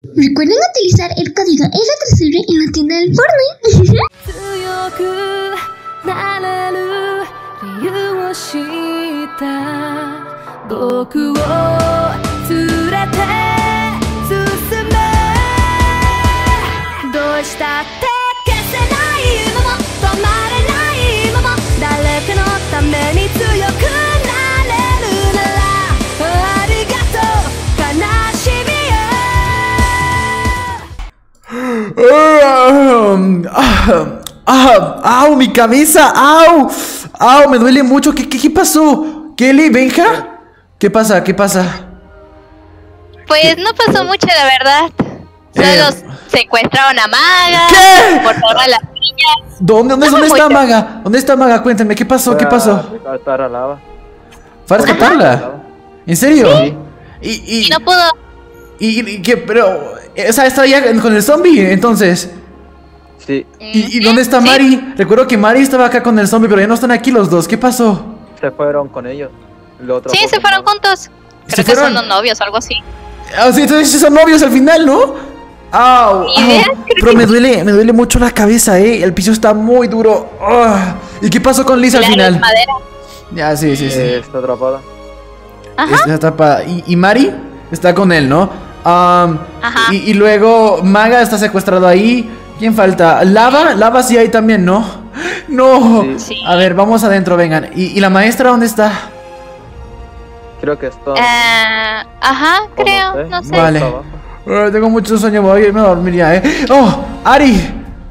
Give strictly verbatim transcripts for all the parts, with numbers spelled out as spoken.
Recuerden utilizar el código R tres R en la tienda del Fortnite. ¡Ah! ¡Au! ¡Mi cabeza! ¡Au! ¡Au! Me duele mucho. ¿Qué, qué, qué pasó? ¿Kelly? ¿Benja? ¿Qué pasa? ¿Qué pasa? Pues no pasó mucho, la verdad. Solo Eh. secuestraron a Maga. ¿Qué? Por todas las niñas. ¿Dónde, dónde, No dónde fue está mucho. Maga? ¿Dónde está Maga? Cuéntame, ¿qué pasó? ¿Qué pasó? Fue a rescatar a Lava. ¿Fue a rescatarla? ¿En serio? Sí. Y, y, Y no pudo. y, y ¿qué? Pero, esa está ya con el zombie, entonces. Sí, ¿Y, y dónde está Sí. Mari? Recuerdo que Mari estaba acá con el zombie, pero ya no están aquí los dos. ¿Qué pasó? se fueron con ellos. Lo otro Sí, fue se con fueron Lava. juntos. ¿Se Creo que fueron? son los novios o algo así. Ah, sí, entonces son novios al final, ¿no? ¡Au! Ni au. idea, creo Pero que me sí. duele, me duele mucho la cabeza, ¿eh? El piso está muy duro. Ah. ¿Y qué pasó con Liz al Claro, final? es madera. Ya, sí, sí, sí. Eh, está atrapada. Ajá. Está atrapada. ¿Y, y Mari? Está con él, ¿no? Am, Ajá. y, y luego Maga está secuestrado ahí. ¿Quién falta? Lava, Lava sí hay también, ¿no? No. Sí. Sí. A ver, vamos adentro, vengan. ¿Y, y la maestra dónde está? Creo que está. Eh, ajá, o creo, sé, no sé. Vale. está abajo. Ah, tengo mucho sueño, voy a irme a dormir ya, ¿eh? ¡Oh! ¡Ari!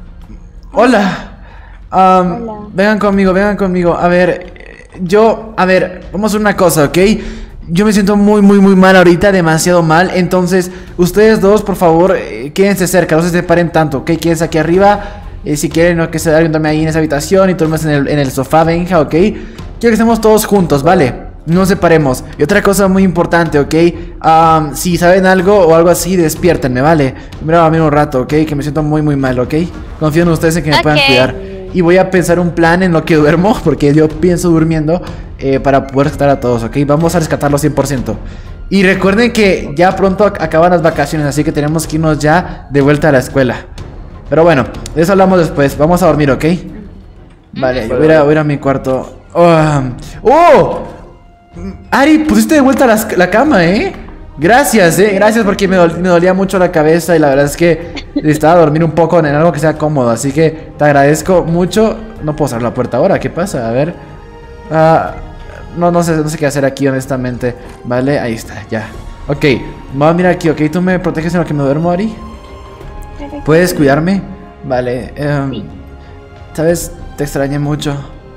Hola. Am, Hola. Vengan conmigo, vengan conmigo. A ver, eh, yo... A ver, vamos a hacer una cosa, ¿ok? Yo me siento muy, muy, muy mal ahorita, demasiado mal. Entonces, ustedes dos, por favor, eh, quédense cerca, no se separen tanto, ¿ok? Quédense aquí arriba. Eh, si quieren, no que se duerman ahí en esa habitación y duermas en el, en el sofá, Benja, ¿ok? Quiero que estemos todos juntos, ¿vale? No nos separemos. Y otra cosa muy importante, ¿ok? Am, si saben algo o algo así, despiértenme, ¿vale? Voy a dormir un rato, ¿ok? Que me siento muy, muy mal, ¿ok? Confío en ustedes en que me Ok. puedan cuidar. Y voy a pensar un plan en lo que duermo, porque yo pienso durmiendo, eh, para poder rescatar a todos, ¿ok? Vamos a rescatarlos cien por ciento. Y recuerden que ya pronto ac- acaban las vacaciones, así que tenemos que irnos ya de vuelta a la escuela. Pero bueno, de eso hablamos después. Vamos a dormir, ¿ok? Vale, yo voy a ir a, voy a, ir a mi cuarto. Oh, ¡Oh! Ari, pusiste de vuelta las- la cama, ¿eh? Gracias, ¿eh? Gracias porque me, dol- me dolía mucho la cabeza y la verdad es que necesitaba dormir un poco en algo que sea cómodo. Así que te agradezco mucho. No puedo cerrar la puerta ahora, ¿qué pasa? A ver. Ah, no, no sé, no sé qué hacer aquí, honestamente. Vale, ahí está, ya. Ok, vamos a mirar aquí, ¿ok? ¿Tú me proteges en lo que me duermo, Ari? ¿Puedes cuidarme? Vale, em, Sí. ¿sabes? Te extrañé mucho.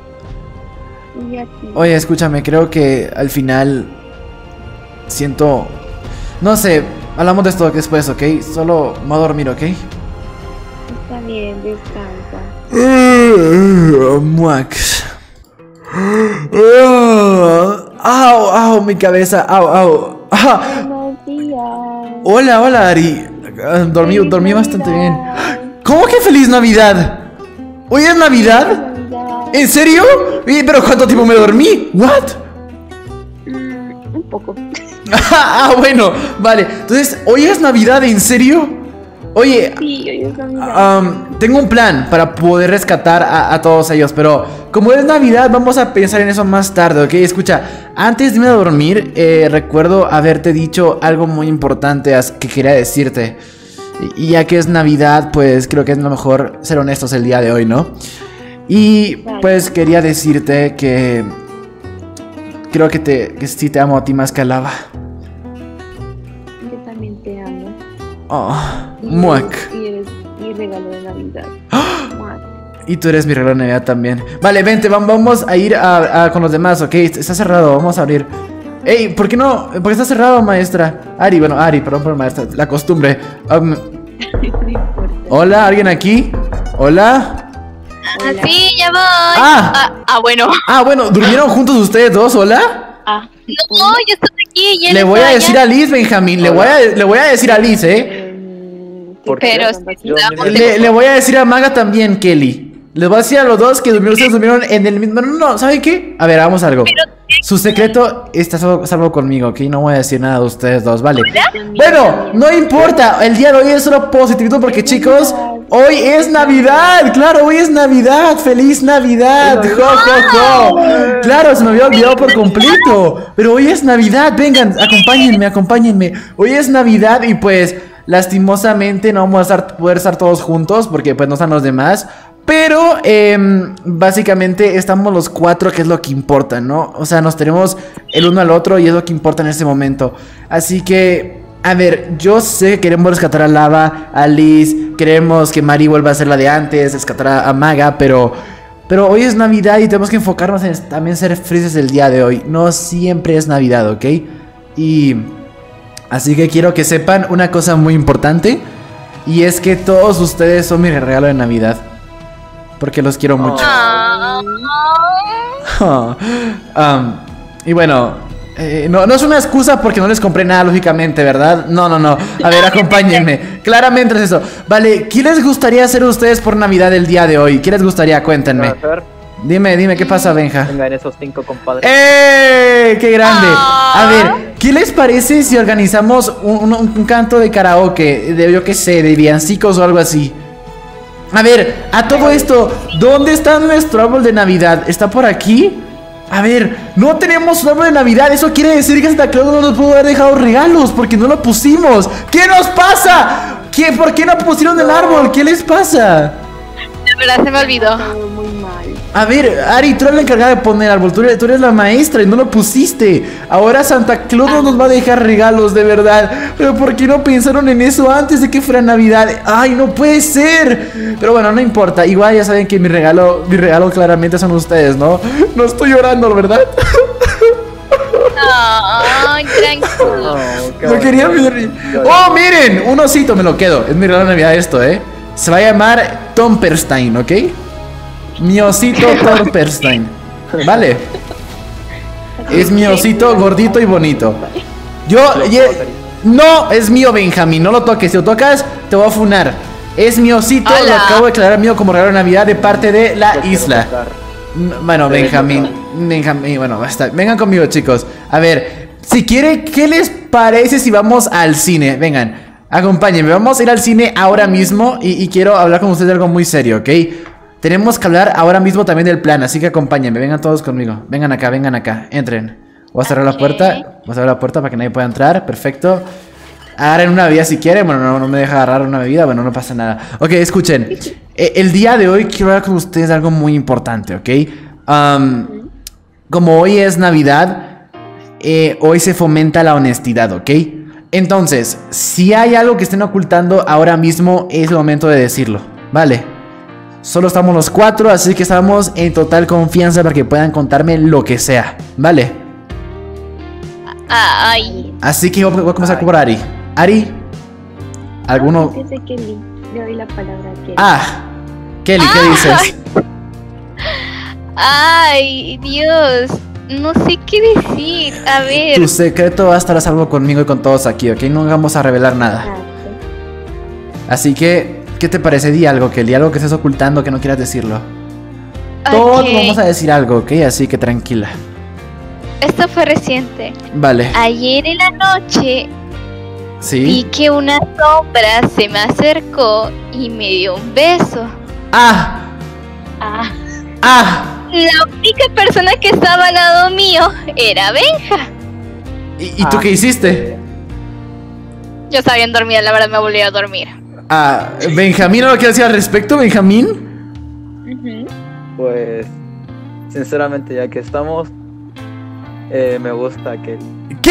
Y a ti. Oye, escúchame, creo que al final siento... No sé, hablamos de esto después, ¿ok? Solo me voy a dormir, ¿ok? Está bien, descansa. Max. Au, au, mi cabeza, au, au. Ah, Buenos días. hola, hola, Ari. Ah, Dormí, Feliz dormí bastante bien. Navidad. ¿Cómo que feliz Navidad? ¿Hoy es Navidad? Navidad. ¿En serio? Oye, pero ¿cuánto tiempo me dormí? ¿What? Mm, un poco. Ah, bueno, vale. Entonces, ¿hoy es Navidad? ¿En serio? Oye, Sí, hoy es Navidad. um, tengo un plan para poder rescatar a, a todos ellos, pero como es Navidad, vamos a pensar en eso más tarde, ¿ok? Escucha, antes de irme a dormir, eh, recuerdo haberte dicho algo muy importante as- que quería decirte. Y, y ya que es Navidad, pues creo que es lo mejor ser honestos el día de hoy, ¿no? Y pues quería decirte que creo que te que sí te amo a ti más que a Lava. Yo también te amo. Oh, Y muac. eres- Y eres mi regalo de Navidad. Muac. Y tú eres mi regalo de Navidad también. Vale, vente, vam- vamos a ir a, a- con los demás, ¿ok? Está cerrado, vamos a abrir. Ey, ¿por qué no? ¿Por qué está cerrado, maestra? Ari, bueno, Ari, perdón por maestra, la costumbre. Um, No importa. Hola, ¿alguien aquí? Hola. Ah, Hola. sí, ya voy. Ah. ah, ah, bueno. Ah, bueno, ¿durmieron juntos ustedes dos? Hola. Ah, No, yo estoy aquí y él Le voy a está decir allá. a Liz, Benjamín, le voy a, le voy a decir a Liz, ¿eh? em, ¿Por ¿qué qué? Pero están sí, haciendo? vamos. Yo- Le, le voy a decir a Maga también, Kelly. Les voy a decir a los dos que durmieron, ustedes durmieron en el mismo... No, no, no, ¿saben qué? A ver, hagamos algo. Su secreto está salvo, salvo conmigo, ¿ok? No voy a decir nada de ustedes dos, ¿vale? Bueno, no importa. El día de hoy es solo positivismo porque, chicos, hoy es Navidad. Claro, hoy es Navidad. ¡Feliz Navidad! ¡Jo, jo, jo! Claro, se me había olvidado por completo. Pero hoy es Navidad. Vengan, acompáñenme, acompáñenme. Hoy es Navidad y pues... lastimosamente no vamos a estar, poder estar todos juntos porque pues no están los demás. Pero eh, básicamente estamos los cuatro, que es lo que importa, ¿no? O sea, nos tenemos el uno al otro y es lo que importa en este momento. Así que, a ver, yo sé que queremos rescatar a Lava, a Liz, queremos que Mari vuelva a ser la de antes, rescatar a, a Maga, pero... Pero hoy es Navidad y tenemos que enfocarnos en también ser felices el día de hoy. No siempre es Navidad, ¿ok? Y... así que quiero que sepan una cosa muy importante. Y es que todos ustedes son mi regalo de Navidad. Porque los quiero mucho. Oh. um, y bueno, eh, no, no es una excusa porque no les compré nada, lógicamente, ¿verdad? No, no, no. A ver, acompáñenme. Claramente es eso. Vale, ¿qué les gustaría hacer ustedes por Navidad el día de hoy? ¿Qué les gustaría? Cuéntenme. Dime, dime, ¿qué pasa, Benja? Vengan esos cinco compadres. ¡Eh! ¡Qué grande! A ver, ¿qué les parece si organizamos un, un, un canto de karaoke? De, yo qué sé, de villancicos o algo así. A ver, a todo esto, ¿dónde está nuestro árbol de Navidad? ¿Está por aquí? A ver, no tenemos un árbol de Navidad. Eso quiere decir que Santa Claus no nos pudo haber dejado regalos porque no lo pusimos. ¿Qué nos pasa? ¿Qué, ¿Por qué no pusieron el árbol? ¿Qué les pasa? De verdad se me olvidó. Todo muy mal. A ver, Ari, tú eres la encargada de poner árbol, tú eres, tú eres la maestra y no lo pusiste. Ahora Santa Claus no nos va a dejar regalos, de verdad. Pero ¿por qué no pensaron en eso antes de que fuera Navidad? ¡Ay, no puede ser! Pero bueno, no importa, igual ya saben que mi regalo, mi regalo claramente son ustedes, ¿no? No estoy llorando, ¿verdad? Ay, tranquilo. No, no quería ver. ¡Oh, miren! Un osito, me lo quedo. Es mi regalo de Navidad esto, ¿eh? Se va a llamar Tomperstein, ¿ok? Mi osito Tomperstein. Vale. Es mi osito gordito y bonito. Yo... No, es mío, Benjamín. No lo toques. Si lo tocas, te voy a funar. Es mi osito. Hola. Lo acabo de declarar mío como regalo de Navidad de parte de la isla. Bueno, Benjamín. Benjamín, bueno, basta. Vengan conmigo, chicos. A ver, si quiere, ¿qué les parece si vamos al cine? Vengan. Acompáñenme, vamos a ir al cine ahora mismo y, y quiero hablar con ustedes de algo muy serio, ¿ok? Tenemos que hablar ahora mismo también del plan, así que acompáñenme, vengan todos conmigo. Vengan acá, vengan acá, entren. Voy a cerrar Ok. la puerta, voy a cerrar la puerta para que nadie pueda entrar, perfecto. Agarren una bebida si quieren, bueno, no, no me deja agarrar una bebida, bueno, no pasa nada. Ok, escuchen, eh, el día de hoy quiero hablar con ustedes de algo muy importante, ¿ok? Um, como hoy es Navidad, eh, hoy se fomenta la honestidad, ¿ok? Entonces, si hay algo que estén ocultando ahora mismo, es el momento de decirlo, ¿vale? Solo estamos los cuatro, así que estamos en total confianza para que puedan contarme lo que sea, ¿vale? Ay. Así que voy a comenzar por Ari. Ari, ¿alguno? Fíjese que le le doy la palabra a Kelly. Ah, Kelly, ¿qué dices? Ay, Dios. No sé qué decir. A ver. Tu secreto va a estar a salvo conmigo y con todos aquí, ¿ok? No vamos a revelar nada. Ah, Así que, ¿qué te parece? Di algo, Kelly, algo que estés ocultando que no quieras decirlo. Todos Ok. vamos a decir algo, ¿ok? Así que tranquila. Esto fue reciente. Vale, Ayer en la noche vi ¿sí? que una sombra se me acercó y me dio un beso. ¡Ah! ah, ¡Ah! La única persona que estaba al lado mío era Benja. ¿Y, y tú qué hiciste? Yo estaba bien dormida, la verdad me volví a dormir. Ah, Benjamín, ¿no lo quieres decir al respecto, Benjamín? ujú. Pues, sinceramente, ya que estamos, eh, me gusta que... ¿Qué?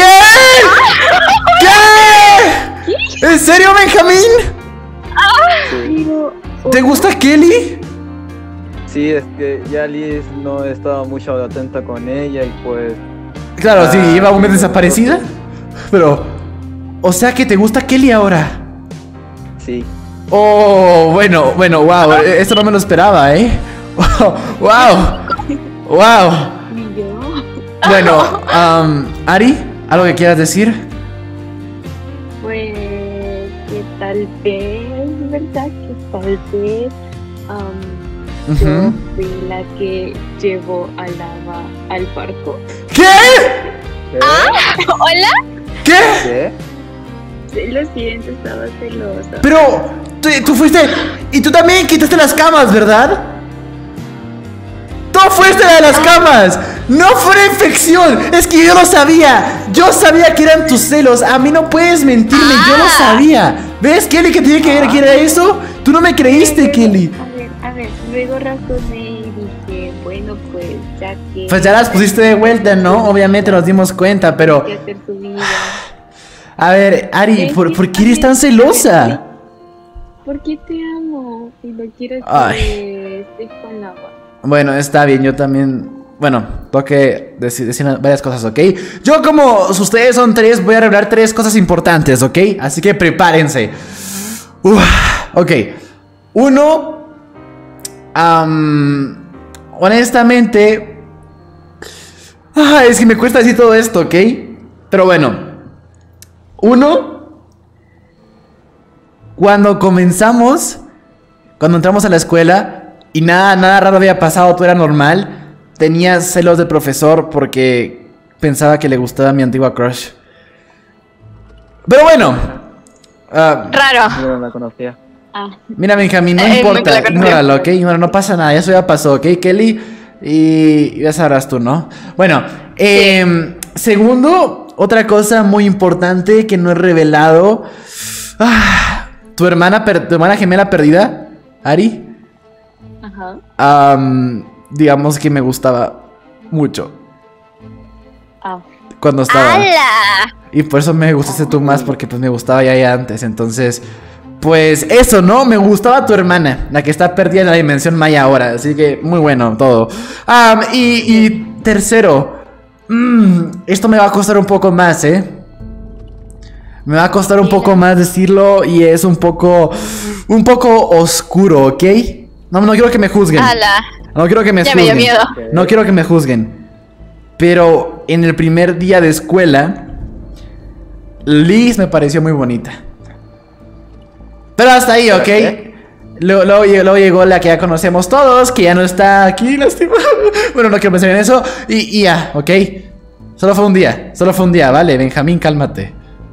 ¿Qué? ¿En serio, Benjamín? Sí, Pero, ¿Te gusta Kelly? sí, es que ya Liz no estaba mucho atenta con ella y pues... Claro, sí, Ah, lleva un mes sí, desaparecida. Pero, o sea que te gusta Kelly ahora. Sí. Oh, bueno, bueno, wow, esto no me lo esperaba, ¿eh? Wow, wow. ¿y yo? Bueno, um, Ari, ¿algo que quieras decir? Pues que tal vez, ¿verdad? Que tal vez am, Ujú. Yo fui la que llevó a Lava al barco. ¿Qué? ¿Qué? ¿Hola? ¿Qué? ¿Qué? Sí, lo siento, estaba celosa. Pero tú, tú fuiste y tú también quitaste las camas, ¿verdad? Tú fuiste la de las camas. No fue una infección. Es que yo lo sabía. Yo sabía que eran tus celos. A mí no puedes mentirme. Yo lo sabía. ¿Ves, Kelly, que tiene que ver que era eso? Tú no me creíste, Kelly. A ver, a ver, luego razoné y dije, bueno, pues ya que... Pues ya las pusiste de vuelta, ¿no? Obviamente nos dimos cuenta, pero... Que hacer su vida. A ver, Ari, ¿por, ¿por qué eres tan celosa? Porque te amo y no quiero que Ay. estés con Lava. Bueno, está bien, yo también... Bueno, tengo que decir, decir varias cosas, ¿ok? Yo como ustedes son tres, voy a revelar tres cosas importantes, ¿ok? Así que prepárense. Uf, ok. Uno... am, honestamente... ah, es que me cuesta decir todo esto, ¿ok? Pero bueno. Uno... Cuando comenzamos... Cuando entramos a la escuela... Y nada, nada raro había pasado, todo era normal. Tenía celos del profesor porque pensaba que le gustaba mi antigua crush. Pero bueno. ah, Raro. Yo no la conocía. Ah, mira, Benjamín, no Eh, nunca importa. la conocí. Ignóralo, ¿ok? Bueno, no pasa nada, eso ya pasó, ¿ok, Kelly? Y ya sabrás tú, ¿no? Bueno, eh, segundo, otra cosa muy importante que no he revelado. Ah, ¿tu hermana, per- tu hermana gemela perdida, Ari? ajá. Am, digamos que me gustaba mucho Ah, cuando estaba. ¡Hala! Y por eso me gustaste tú más, porque pues me gustaba ya, ya antes. Entonces, pues eso, ¿no? Me gustaba tu hermana, la que está perdida en la dimensión maya ahora. Así que muy bueno todo. Am, y, y tercero, mm, esto me va a costar un poco más, ¿eh? Me va a costar un poco más decirlo y es un poco, un poco oscuro, ¿ok? No, no quiero que me juzguen. ¡Hala! No quiero que me Ya me juzguen. dio miedo. No quiero que me juzguen. Pero en el primer día de escuela, Liz me pareció muy bonita. Pero hasta ahí, ¿ok? ¿Qué? Luego, luego llegó, luego llegó la que ya conocemos todos, que ya no está aquí, lastimado. Bueno, no quiero pensar en eso. Y, y ya, ¿ok? Solo fue un día, solo fue un día, ¿vale? Benjamín, cálmate.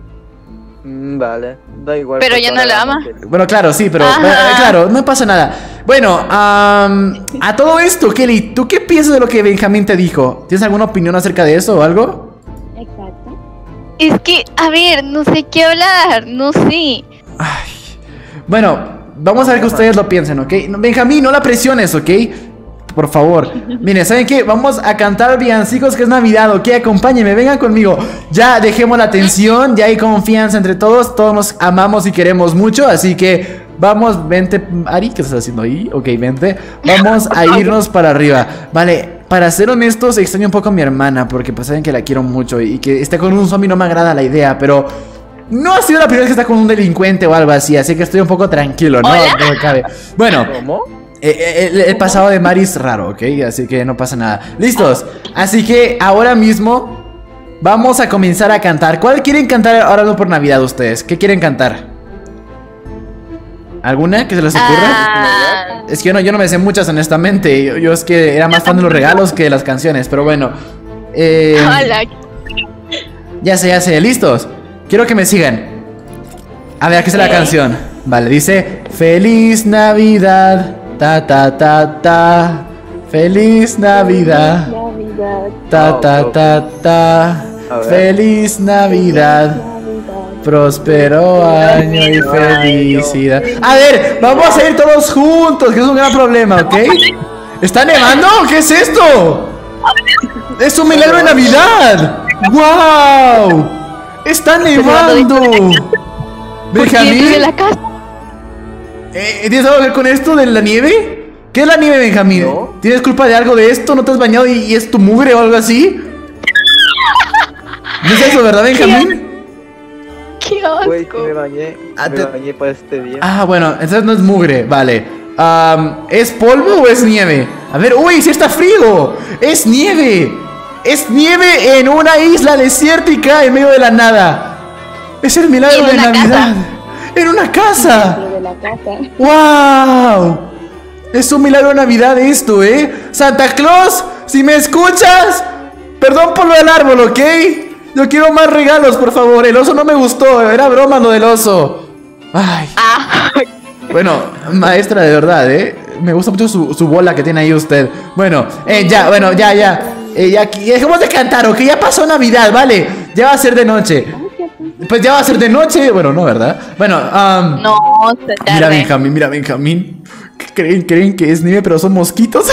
Mm, vale, da igual. Pero pues, ya no ahora la vamos ama. que- Bueno, claro, sí, pero Ajá. eh, claro, no pasa nada. Bueno, am, a todo esto, Kelly, ¿tú qué piensas de lo que Benjamín te dijo? ¿Tienes alguna opinión acerca de eso o algo? exacto. Es que, a ver, no sé qué hablar, no sé. Ay. Bueno, vamos a ver que ustedes lo piensen, ¿ok? No, Benjamín, no la presiones, ¿ok? Por favor. Miren, ¿saben qué? Vamos a cantar villancicos, que es Navidad, ¿ok? Acompáñenme, vengan conmigo. Ya dejemos la tensión, ya hay confianza entre todos. Todos nos amamos y queremos mucho, así que vamos, vente. Ari, ¿qué estás haciendo ahí? Ok, vente. Vamos a irnos para arriba. Vale, para ser honestos, extraño un poco a mi hermana, porque pues saben que la quiero mucho y que esté con un zombie no me agrada la idea, pero no ha sido la primera vez que está con un delincuente o algo así, así que estoy un poco tranquilo, ¿no? ¿Hola? No me cabe. Bueno. ¿Cómo? Eh, eh, el, el pasado de Mari es raro, ¿ok? Así que no pasa nada. ¿Listos? Así que ahora mismo vamos a comenzar a cantar. ¿Cuál quieren cantar ahora no por Navidad ustedes? ¿Qué quieren cantar? ¿Alguna que se les ocurra? Ah, Es que yo no, yo no me sé muchas, honestamente. Yo, yo es que era más fan de los regalos que de las canciones, pero bueno. Eh, ¡Hala! ya sé, ya sé. ¿Listos? Quiero que me sigan. A ver, aquí está la canción. Vale, dice: Feliz Navidad. Ta ta ta ta. Feliz Navidad. Navidad. Ta ta ta ta. A ver. Feliz Navidad. Navidad. Próspero año y felicidad. A ver, vamos a ir todos juntos, que es un gran problema, ¿ok? ¿Está nevando? ¿Qué es esto? ¡Es un milagro de Navidad! ¡Wow! ¡Está nevando! ¿por qué Benjamín, vive la casa? eh, ¿tienes algo que ver con esto de la nieve? ¿Qué es la nieve, Benjamín? No. ¿Tienes culpa de algo de esto? ¿No te has bañado y, y es tu mugre o algo así? ¿No es eso, verdad, Benjamín? ¡Qué Güey, asco! que me bañé. Ah, Me te- bañé para este día. Ah, bueno, entonces no es mugre, vale. Am, ¿es polvo o es nieve? A ver, uy, sí está frío. Es nieve. Es nieve en una isla desértica en medio de la nada. Es el milagro En de una Navidad. En una casa. Dentro de la casa. ¡Wow! Es un milagro de Navidad esto, ¿eh? Santa Claus, si me escuchas, perdón por lo del árbol, ¿ok? Yo quiero más regalos, por favor. El oso no me gustó, era broma lo del oso. Ay. Ah, Bueno, maestra, de verdad, ¿eh? Me gusta mucho su, su bola que tiene ahí usted. Bueno, eh, ya, bueno, ya, ya. Eh, ya, ya dejemos de cantar, ¿ok? Ya pasó Navidad, ¿vale? Ya va a ser de noche. Pues ya va a ser de noche. Bueno, no, ¿verdad? Bueno, um, no, se tarde. mira Benjamín, mira Benjamín. Creen, creen que es nieve, pero son mosquitos.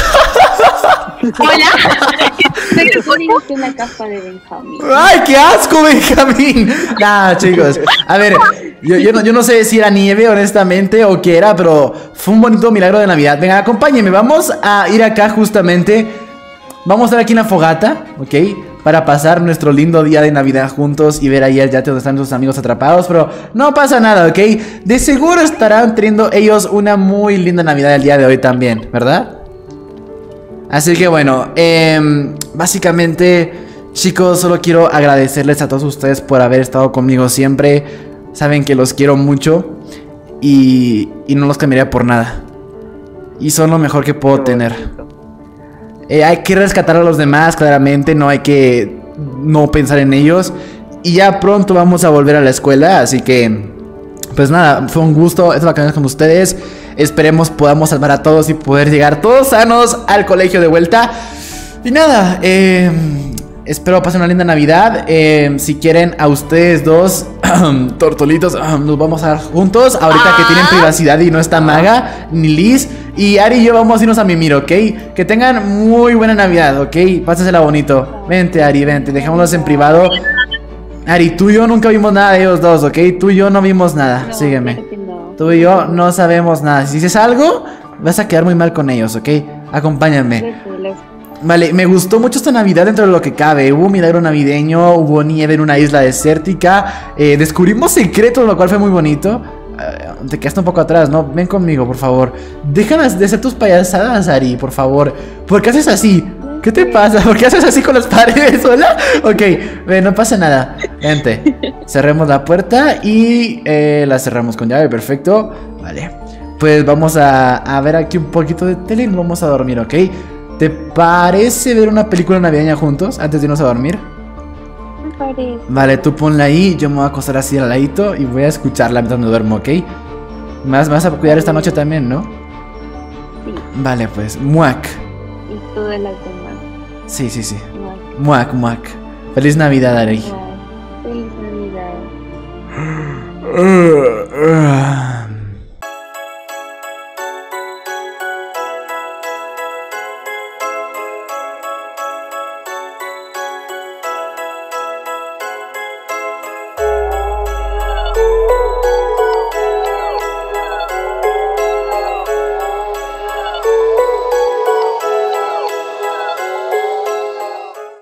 Hola. Ponerte una capa de Benjamín. ¡Ay, qué asco, Benjamín! Nah, chicos. A ver, yo, yo, no, yo no sé si era nieve, honestamente, o qué era, pero fue un bonito milagro de Navidad. Venga, acompáñenme. Vamos a ir acá justamente. Vamos a estar aquí en la fogata, ¿ok? Para pasar nuestro lindo día de Navidad juntos y ver ahí el yate donde están sus amigos atrapados. Pero no pasa nada, ¿ok? De seguro estarán teniendo ellos una muy linda Navidad el día de hoy también, ¿verdad? Así que bueno, eh, básicamente, chicos, solo quiero agradecerles a todos ustedes por haber estado conmigo siempre. Saben que los quiero mucho y, y no los cambiaría por nada. Y son lo mejor que puedo tener. Eh, hay que rescatar a los demás, claramente, no hay que no pensar en ellos. Y ya pronto vamos a volver a la escuela, así que, pues nada, fue un gusto estas vacaciones con ustedes. Esperemos podamos salvar a todos y poder llegar todos sanos al colegio de vuelta. Y nada, eh, espero pasen una linda Navidad. eh, Si quieren a ustedes dos tortolitos, nos vamos a dar juntos. Ahorita que tienen privacidad y no está Maga ni Liz. Y Ari y yo vamos a irnos a mimir, ¿ok? Que tengan muy buena Navidad, ¿ok? Pásensela bonito. Vente, Ari, vente, dejémoslos en privado. Ari, tú y yo nunca vimos nada de ellos dos, ¿ok? Tú y yo no vimos nada, No, sígueme. creo que no. Tú y yo no sabemos nada. Si dices algo, vas a quedar muy mal con ellos, ¿ok? Acompáñame. Los- los- Vale, me gustó mucho esta Navidad dentro de lo que cabe. Hubo un milagro navideño, hubo nieve en una isla desértica. eh, Descubrimos secretos, lo cual fue muy bonito. Eh, Te quedaste un poco atrás, ¿no? Ven conmigo, por favor. Déjalas de hacer tus payasadas, Ari, por favor. ¿Por qué haces así? ¿Qué te pasa? ¿Por qué haces así con las paredes? ¿Hola? Ok, ven, no pasa nada. Vente. Cerremos la puerta y eh, la cerramos con llave, perfecto. Vale. Pues vamos a, a ver aquí un poquito de tele y nos vamos a dormir, ¿ok? ¿Te parece ver una película navideña juntos antes de irnos a dormir? Me parece. Vale, tú ponla ahí, yo me voy a acostar así al ladito y voy a escucharla mientras me duermo, ¿ok? Me vas, me vas a cuidar esta noche también, ¿no? Sí. Vale, pues, muac. Y todas las demás. Sí, sí, sí. No, Muac, muac. Feliz Navidad, Ari. igual. Feliz Navidad. Uh, uh.